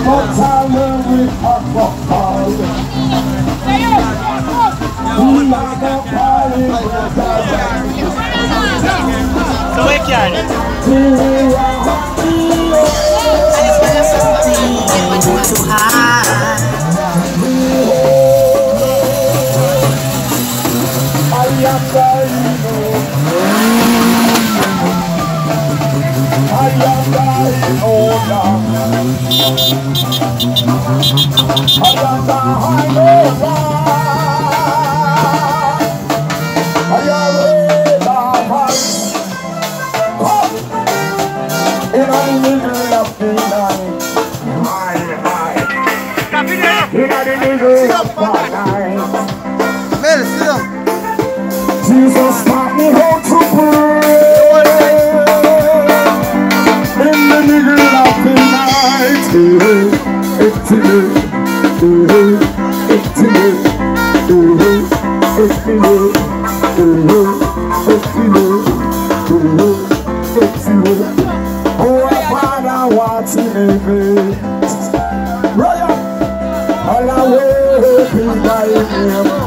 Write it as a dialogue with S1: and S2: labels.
S1: But I love with hot rock.
S2: So é que é?
S1: Jesus taught me how to pray in the middle of the night. Oh, Father, what's in it? All I will be thy name.